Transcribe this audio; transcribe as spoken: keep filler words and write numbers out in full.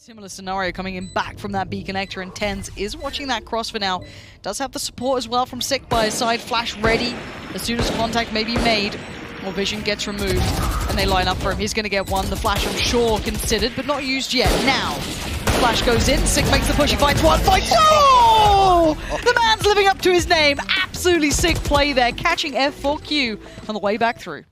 Similar scenario coming in back from that B connector, and Tens is watching that cross for now. Does have the support as well from Sick by his side. Flash ready as soon as contact may be made. Or Vision gets removed and they line up for him. He's going to get one. The flash, I'm sure, considered, but not used yet. Now, flash goes in. Sick makes the push. He finds one. Finds. Oh! The man's living up to his name. Absolutely sick play there, catching F four Q on the way back through.